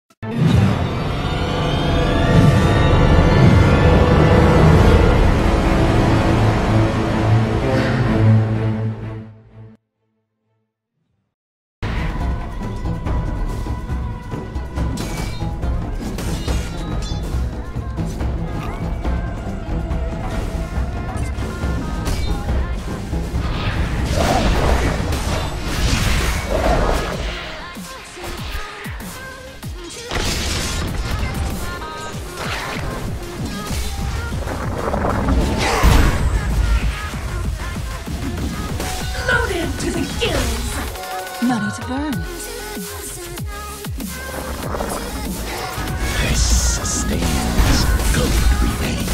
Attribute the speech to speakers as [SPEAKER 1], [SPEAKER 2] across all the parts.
[SPEAKER 1] Money to burn.
[SPEAKER 2] This sustains. Gold remains.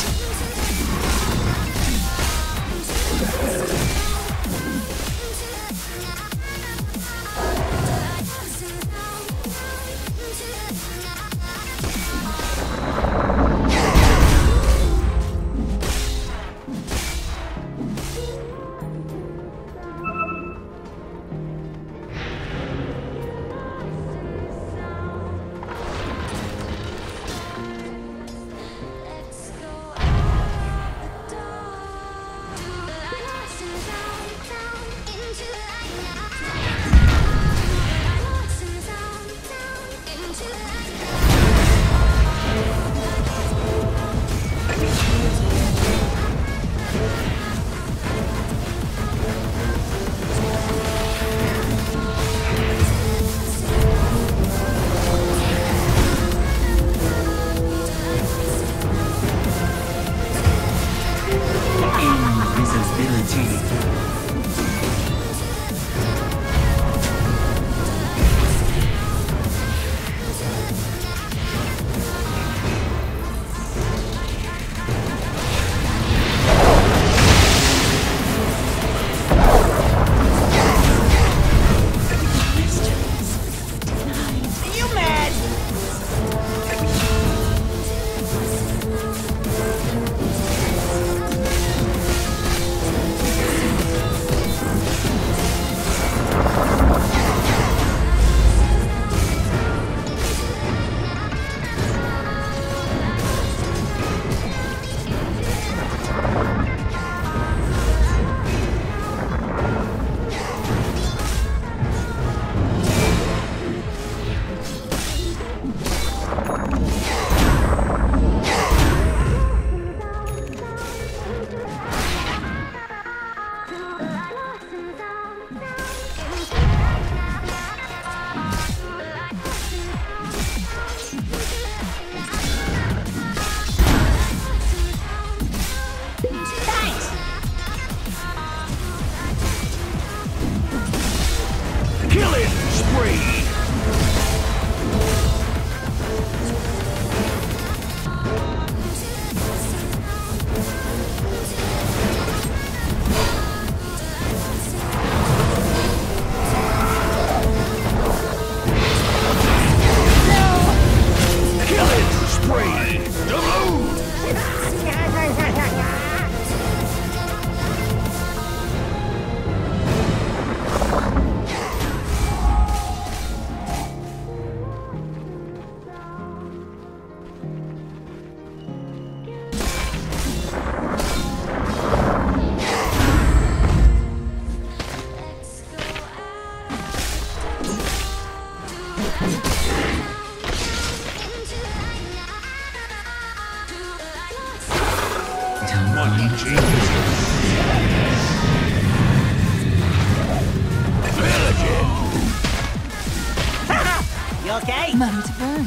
[SPEAKER 3] You okay?
[SPEAKER 1] Money to burn.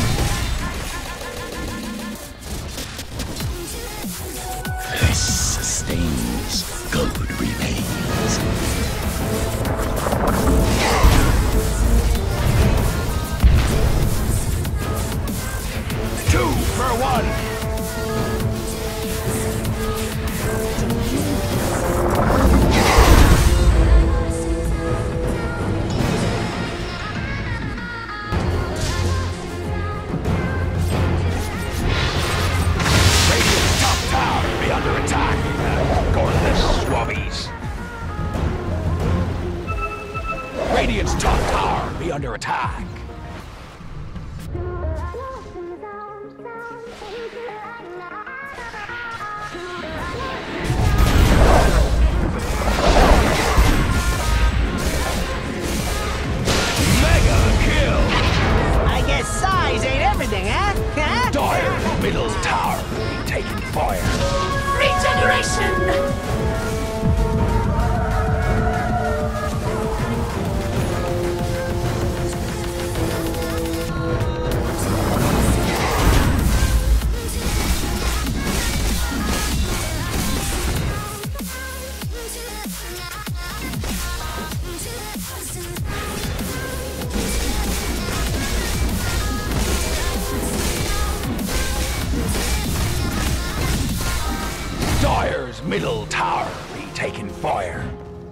[SPEAKER 2] This under attack. Mega kill!
[SPEAKER 1] I guess size ain't everything, huh?
[SPEAKER 2] Dire's middle tower be taking fire.
[SPEAKER 3] Regeneration!
[SPEAKER 2] Dire's middle tower be taking fire.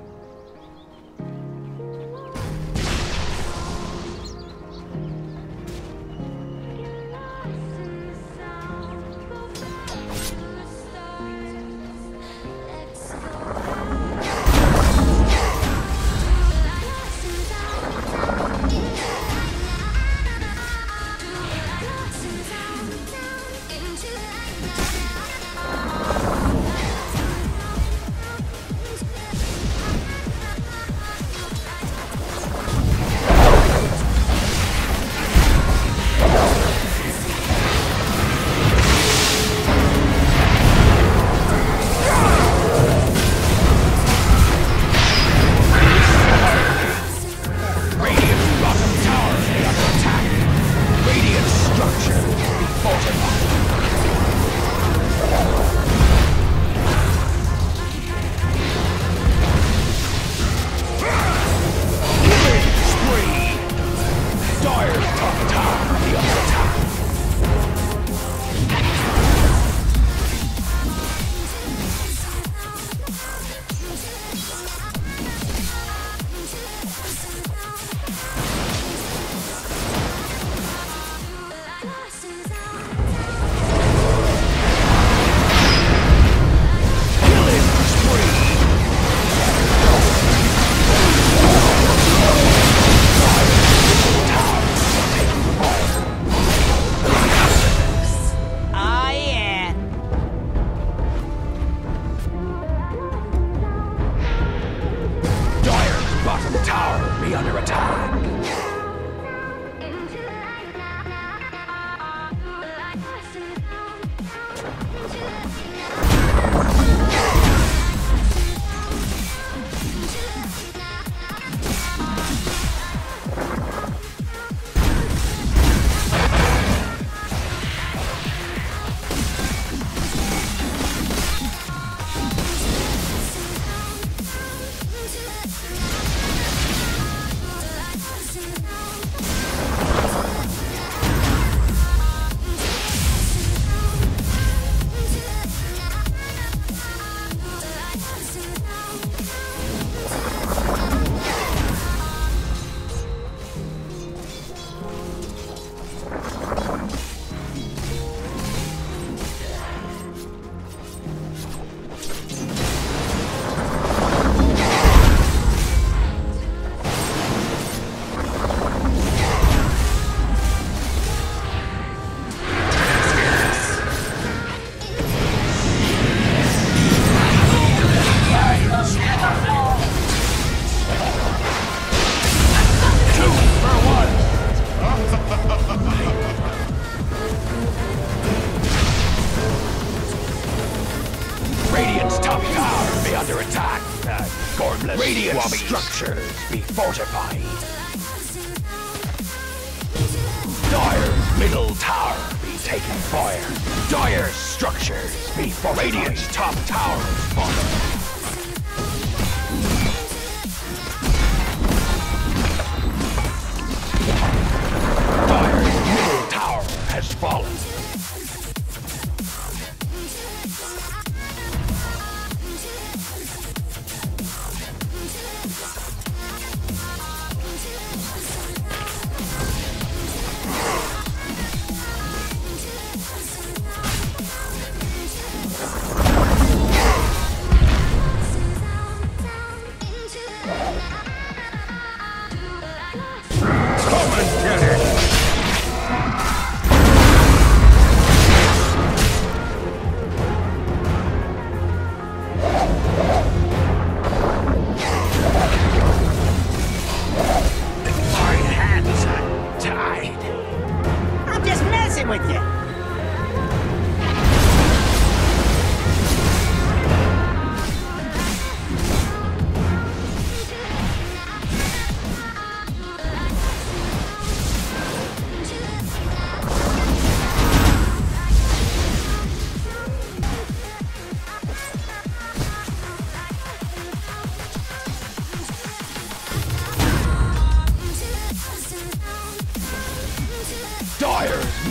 [SPEAKER 2] Radiant structures be fortified. Dire's middle tower be taking fire. Dire's structures be fortified. Radiant's top tower is falling. Has fallen.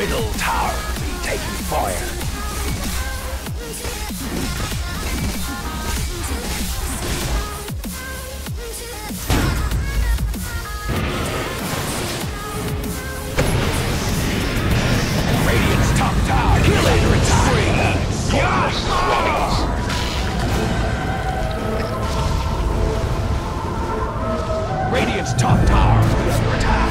[SPEAKER 2] middle tower be taking fire. Radiant's top tower killing spree. Yes! Radiant's top tower is under attack.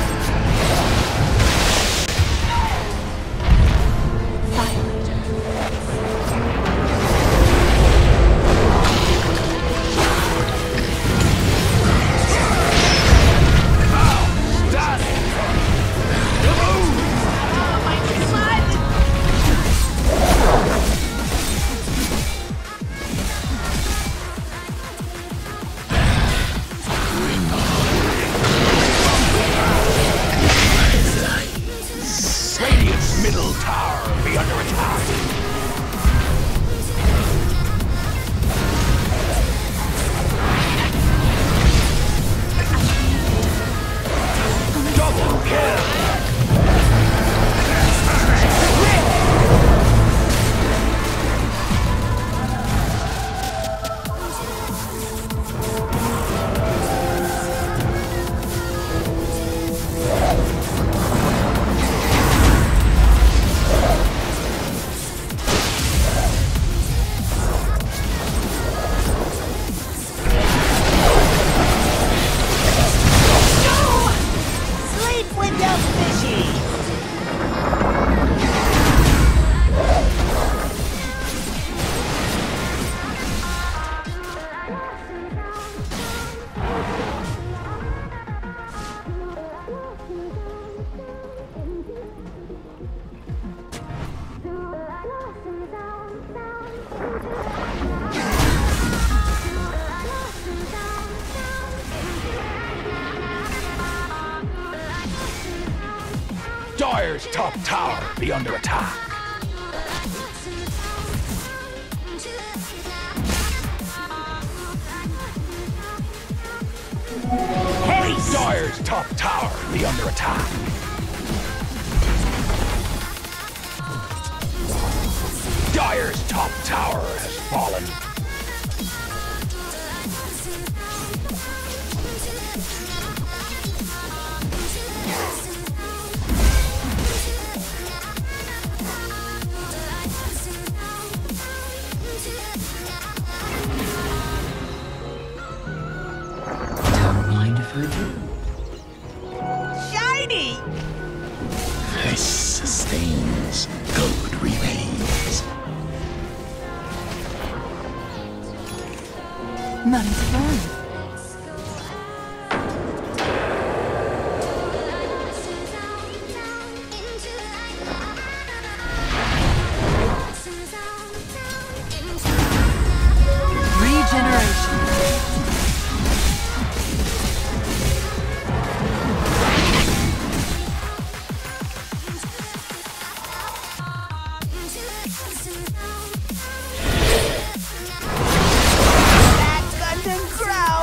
[SPEAKER 2] Middle tower be under attack. Double kill. Dire's top tower be under attack. Haste! Dire's top tower be under attack. Dire's top tower has fallen.
[SPEAKER 1] Shiny!
[SPEAKER 3] This sustains, gold remains.
[SPEAKER 4] Money's fun. Regeneration.
[SPEAKER 1] Golden crown!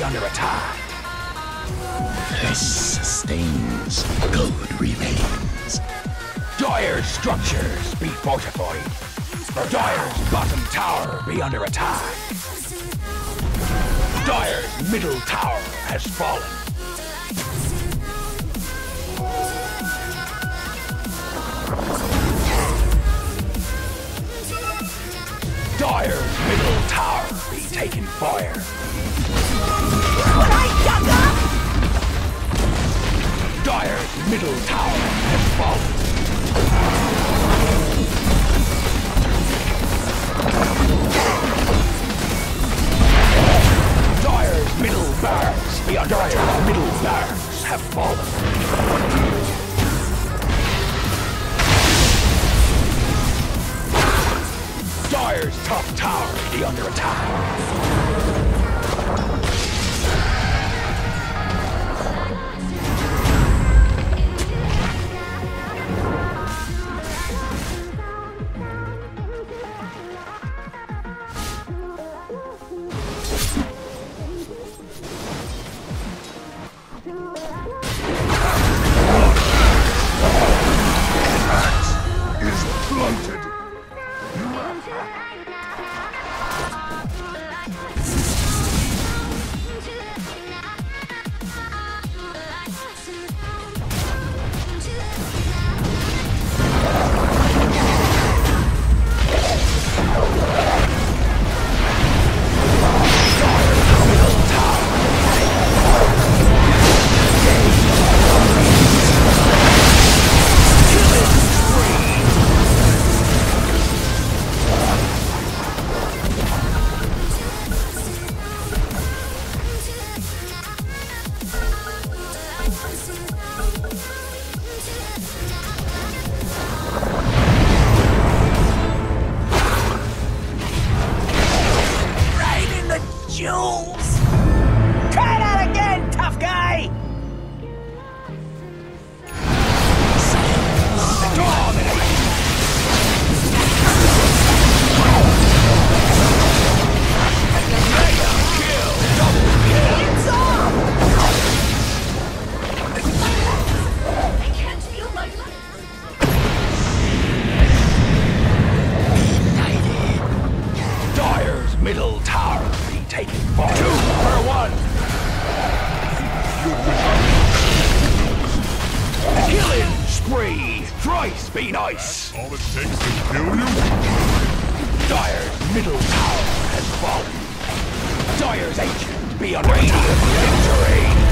[SPEAKER 2] under attack.
[SPEAKER 3] This sustains, gold remains.
[SPEAKER 2] Dire's structures be fortified. Dire's bottom tower be under attack. Dire's middle tower has fallen. Dire's middle tower be taking fire. Dire's middle tower has fallen. Dire's middle barracks be under attack. Dire's middle barracks have fallen. Dire's top tower be under attack. Is blunted.
[SPEAKER 1] Jules! Try that again, tough guy! Hands off!
[SPEAKER 4] I can't feel my life.
[SPEAKER 2] Dire's middle tower be taking fire. 2 for 1. Killing spree. Thrice be nice.
[SPEAKER 5] All it takes to kill you?
[SPEAKER 2] Dire's middle tower has fallen. Dire's agent be under radiant victory.